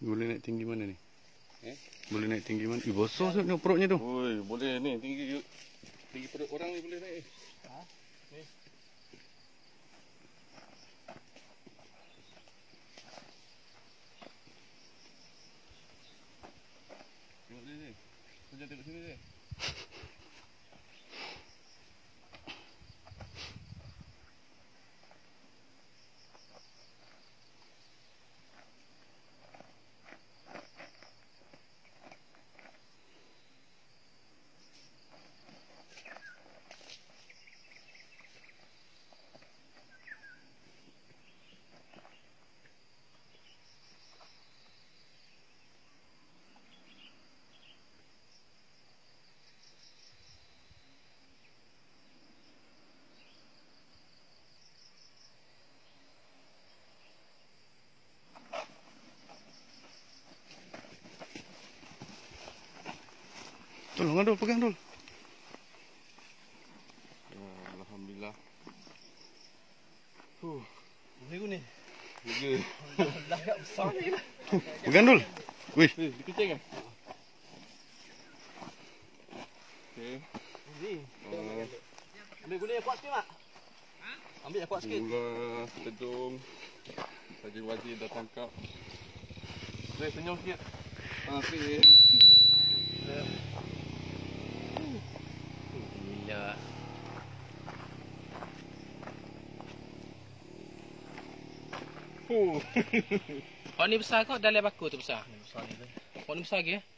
Boleh naik tinggi mana ni? Boleh naik tinggi mana? Bosor ni perutnya tu. Oi, boleh ni tinggi perut orang ni boleh naik. Ha? Ni. Tengok ni. Kau jangan tengok sini ni. Tolong Dul, pegang Dul. Alhamdulillah. Ni ni. Lega. Alhamdulillah kat besar ni. Pegang Dul. Wih. Dikucing kan? Okey. Ni. Ambil gula yang kuat sikit, Mak. Ha? Ambil yang kuat sikit. Gula, tedung. Saji wazir dah tangkap. Weh, senyum sikit. Okey. Gila. Oh ni besar kau dah lepas aku tu besar. Besar ni. Kau ni besar lagi